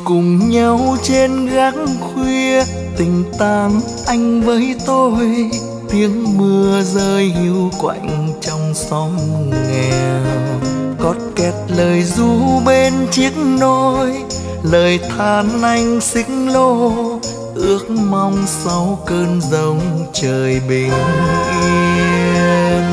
cùng nhau trên gác khuya, tình tang anh với tôi, tiếng mưa rơi hiu quạnh trong xóm nghèo. Cót két lời ru bên chiếc nôi, lời than anh xích lô, ước mong sau cơn giông trời bình yên.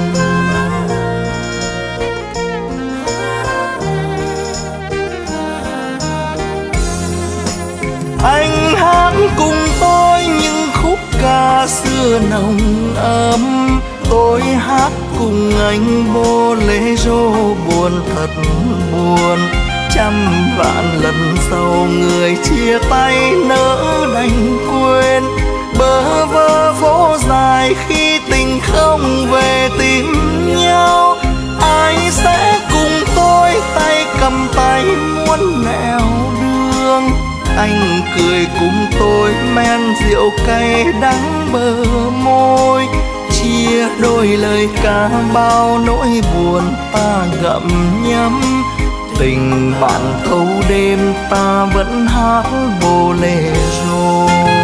Anh hát cùng tôi những khúc ca xưa nồng ấm, tôi hát cùng anh bolero buồn thật buồn. Trăm vạn lần sau người chia tay nỡ đành quên, bơ vơ phố dài khi tình không về tìm nhau. Ai sẽ cùng tôi tay cầm tay muôn nẻo đường, anh cười cùng tôi men rượu cay đắng bờ môi. Chia đôi lời ca bao nỗi buồn ta gặm nhấm, tình bạn thâu đêm ta vẫn hát bolero.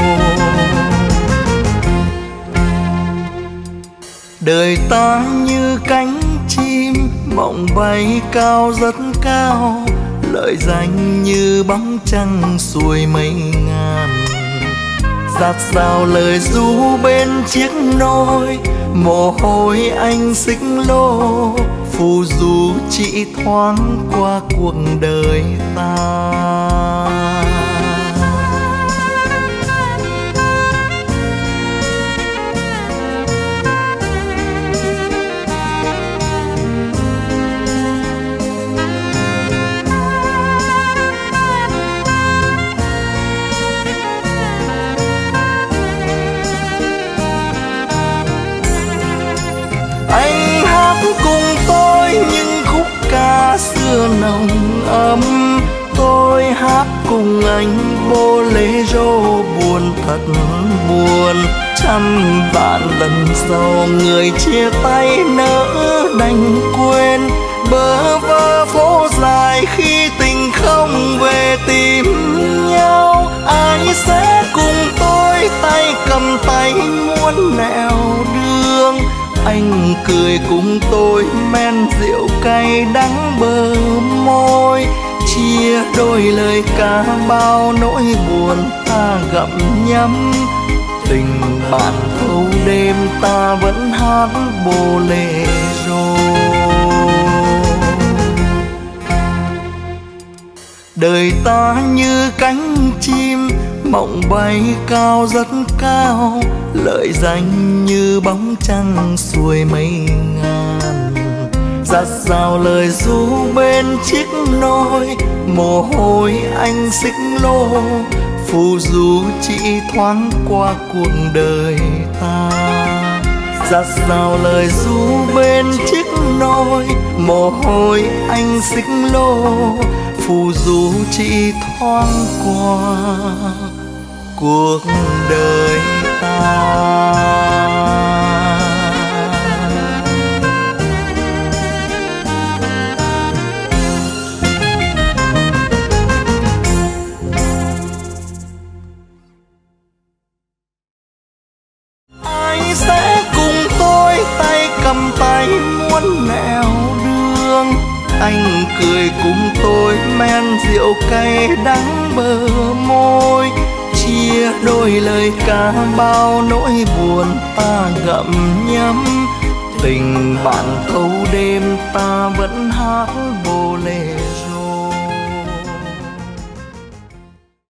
Đời ta như cánh chim mộng bay cao rất cao, lợi danh như bóng trăng xuôi mây ngàn. Dạt dào lời ru bên chiếc nôi, mồ hôi anh xích lô, phù du chỉ thoáng qua cuộc đời ta. Anh hát cùng tôi những khúc ca xưa nồng ấm, tôi hát cùng anh bolero buồn thật buồn. Trăm vạn lần sau người chia tay nỡ đành quên, bơ vơ phố dài khi tình không về tìm nhau. Ai sẽ cùng tôi tay cầm tay muôn nẻo đường, anh cười cùng tôi men rượu cay đắng bờ môi. Chia đôi lời ca bao nỗi buồn ta gặm nhấm, tình bạn thâu đêm ta vẫn hát bolero. Đời ta như cánh chim mộng bay cao rất cao, lợi danh như bóng trăng xuôi mây ngàn. Dạt dào lời ru bên chiếc nôi, mồ hôi anh xích lô, phù du chỉ thoáng qua cuộc đời ta. Dạt dào lời ru bên chiếc nôi, mồ hôi anh xích lô, phù du chỉ thoáng qua cuộc đời ta. Ai sẽ cùng tôi tay cầm tay muôn nẻo đường, anh cười cùng tôi men rượu cay đắng bờ môi. Chia đôi lời ca bao nỗi buồn ta gặm nhấm, tình bạn thâu đêm ta vẫn hát